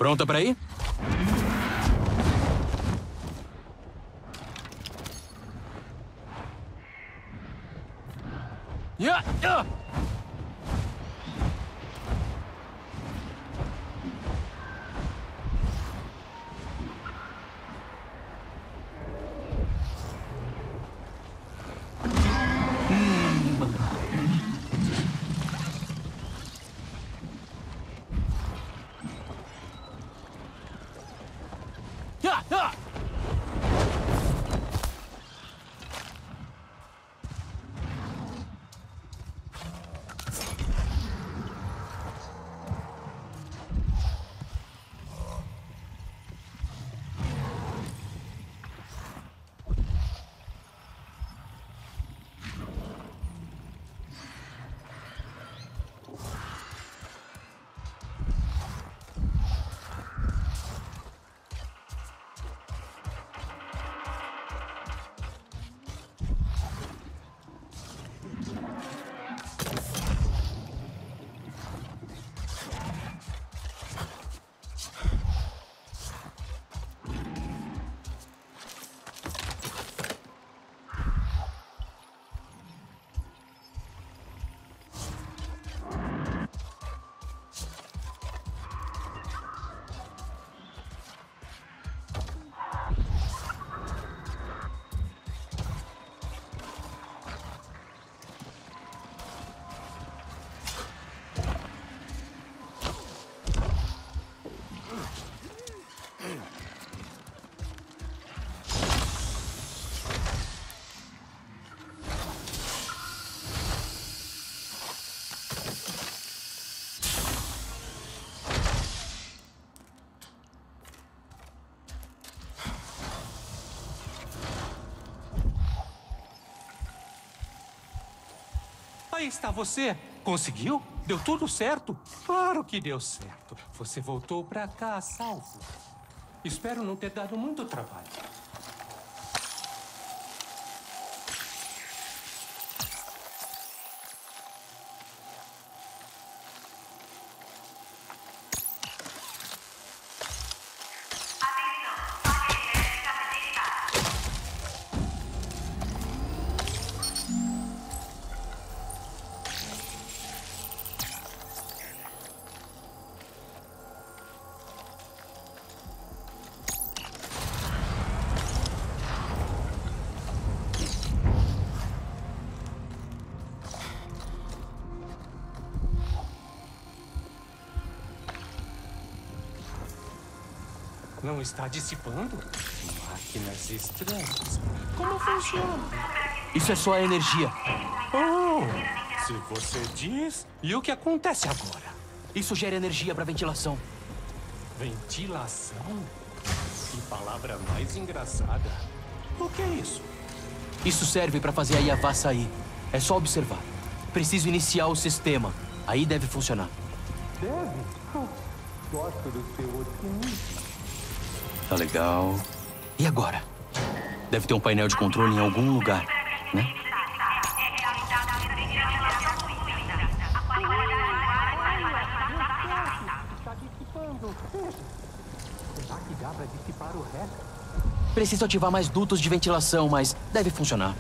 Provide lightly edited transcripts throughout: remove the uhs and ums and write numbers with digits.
Pronta pra ir? Aí está você. Conseguiu? Deu tudo certo? Claro que deu certo. Você voltou pra cá a salvo. Espero não ter dado muito trabalho. Não está dissipando? Máquinas estranhas. Como funciona? Isso é só a energia. Oh, se você diz. E o que acontece agora? Isso gera energia para ventilação. Ventilação? Que palavra mais engraçada. O que é isso? Isso serve para fazer a Yaevá sair. É só observar. Preciso iniciar o sistema. Aí deve funcionar. Deve? Gosto do seu otimismo. Tá legal. E agora? Deve ter um painel de controle em algum lugar, né? Está dissipando. Será que dá para dissipar o resto? Preciso ativar mais dutos de ventilação, mas deve funcionar.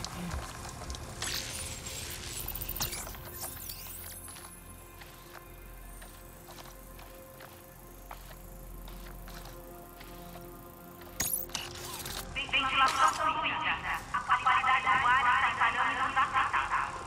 Ventilação fluida. A qualidade do ar está em parâmetros aceitáveis.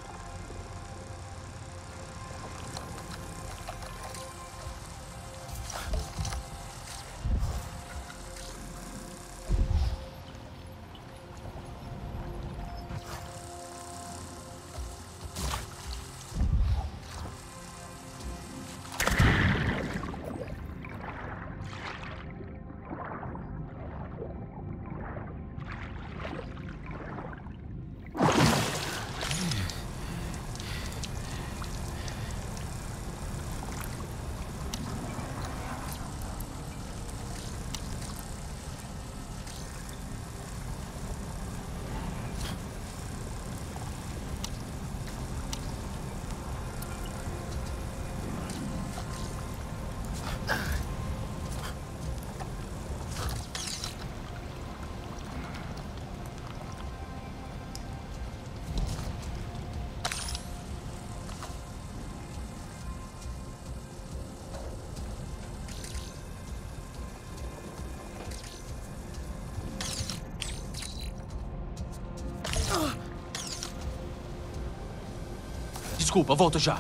Desculpa, volto já.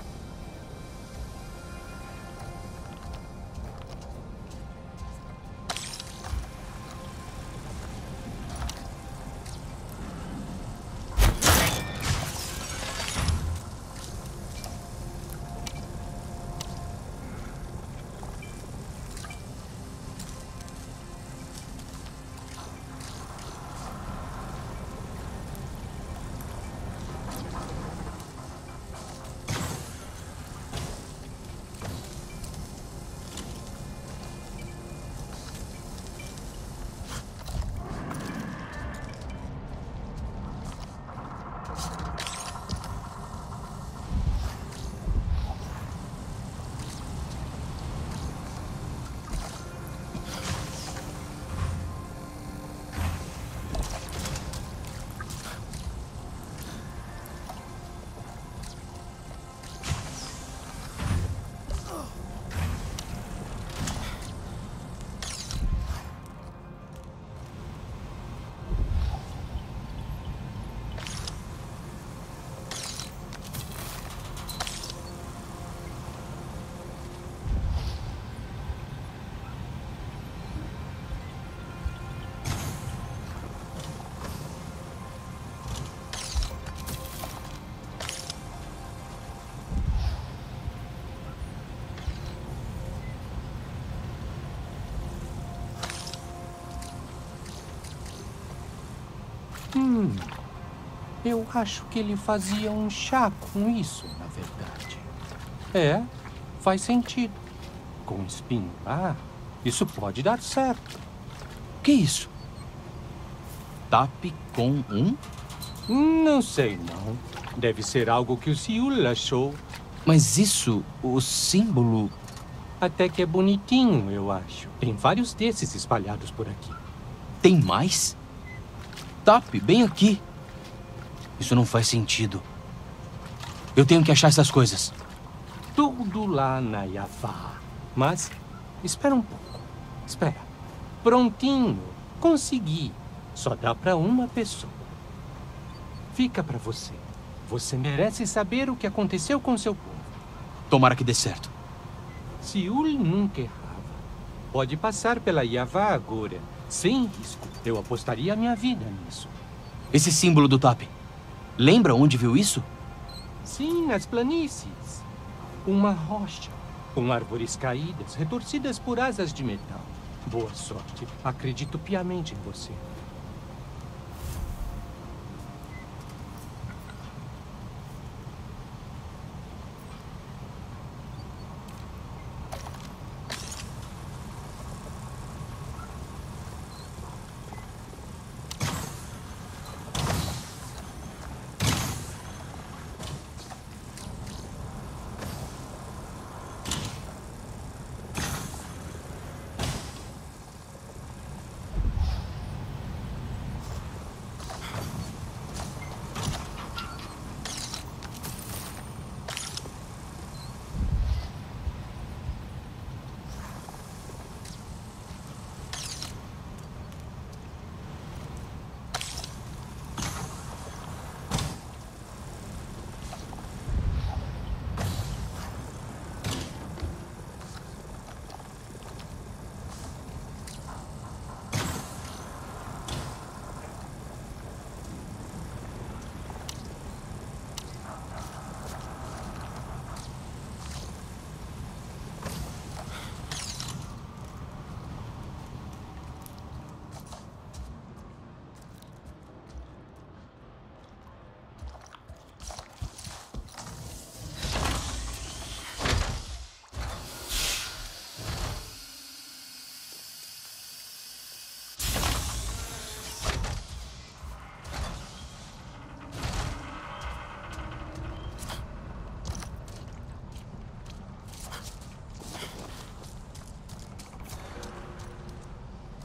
Eu acho que ele fazia um chá com isso, na verdade. É, faz sentido. Com espinho lá, isso pode dar certo. Que isso? Tape com um? Não sei, não. Deve ser algo que o Siul achou. Mas isso, o símbolo... Até que é bonitinho, eu acho. Tem vários desses espalhados por aqui. Tem mais? Tape, bem aqui. Isso não faz sentido. Eu tenho que achar essas coisas. Tudo lá na Yavá. Mas, espera um pouco. Espera. Prontinho. Consegui. Só dá para uma pessoa. Fica para você. Você merece saber o que aconteceu com seu povo. Tomara que dê certo. Siul nunca errava. Pode passar pela Yavá agora. Sem risco. Eu apostaria a minha vida nisso. Esse símbolo do Tape. Lembra onde viu isso? Sim, nas planícies. Uma rocha, com árvores caídas, retorcidas por asas de metal. Boa sorte. Acredito piamente em você.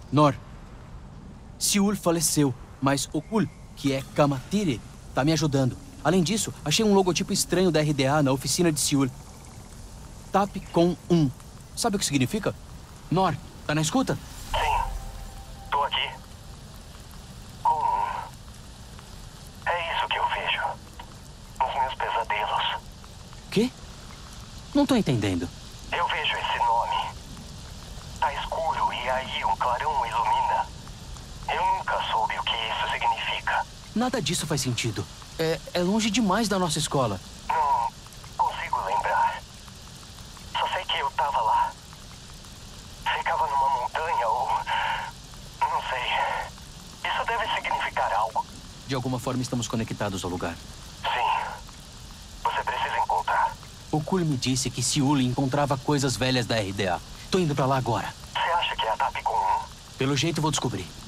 Nor, Siul faleceu, mas Okul, que é Kamatire, tá me ajudando. Além disso, achei um logotipo estranho da RDA na oficina de Siul. TAP com 1. Sabe o que significa? Nor, tá na escuta? Sim, tô aqui. Com 1. É isso que eu vejo. Nos meus pesadelos. Quê? Não tô entendendo. Eu vejo esse nome. Tá escuro e aí um clarão ilumina. Eu nunca soube o que isso significa. Nada disso faz sentido. É longe demais da nossa escola. Não consigo lembrar. Só sei que eu tava lá. Ficava numa montanha ou... não sei. Isso deve significar algo. De alguma forma estamos conectados ao lugar. Sim. Você precisa encontrar. Okul me disse que Siul encontrava coisas velhas da RDA. Tô indo pra lá agora. Você acha que é a TAP com 1? Pelo jeito vou descobrir.